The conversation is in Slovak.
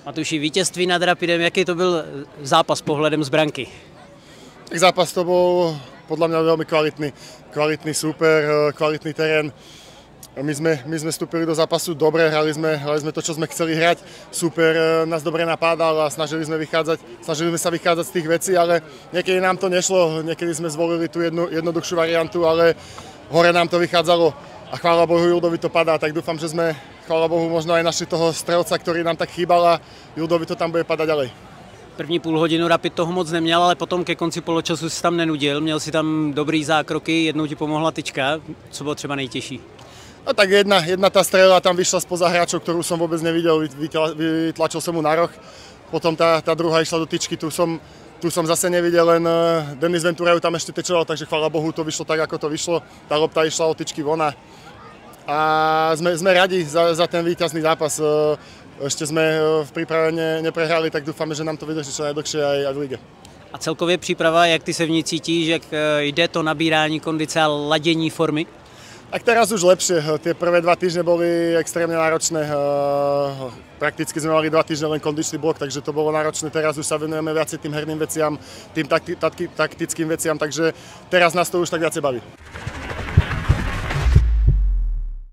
Matuši, vítězství nad Rapidem, jaký to byl zápas pohledem z branky? Tak zápas to bol podľa mňa veľmi kvalitný súper, kvalitný terén. My sme vstúpili do zápasu dobre, hrali sme to, čo sme chceli hrať. Súper nás dobre napádal a snažili sme sa vychádzať z tých vecí, ale niekedy nám to nešlo, niekedy sme zvolili tú jednoduchšiu variantu, ale hore nám to vychádzalo a chvála Bohu, Juldovi to padá, tak dúfam, že sme, chvála Bohu, možno aj našli toho strelca, ktorý nám tak chýbal a Juldovi to tam bude padať ďalej. První půl hodinu Rapid toho moc neměl, ale potom ke konci poločasu si tam nenudil, měl si tam dobrý zákroky, jednou ti pomohla tyčka, co bylo třeba nejtěžší? No tak jedna tá strela tam vyšla spoza hráčov, ktorú som vôbec nevidel, vytlačil som mu na roh, potom tá druhá išla do tyčky, tu som zase nevidel, len Denis Ventura ju tam ešte tečoval, takže chvála Bohu to vyšlo tak, ako to vyšlo, tá lopta išla od tyčky von a sme radi za ten víťazný zápas. Ešte sme v príprave neprehrali, tak dúfame, že nám to vydrží čo najdlhšie aj v lige. A celkově příprava, jak ty se v ní cítíš, jak jde to nabírání kondice a ladění formy? Tak teraz už lepšie. Tie prvé 2 týždne boli extrémne náročné. Prakticky sme mali 2 týždne len kondičný blok, takže to bolo náročné. Teraz už sa venujeme viacej tým herným veciam, tým taktickým veciam, takže teraz nás to už tak viacej baví.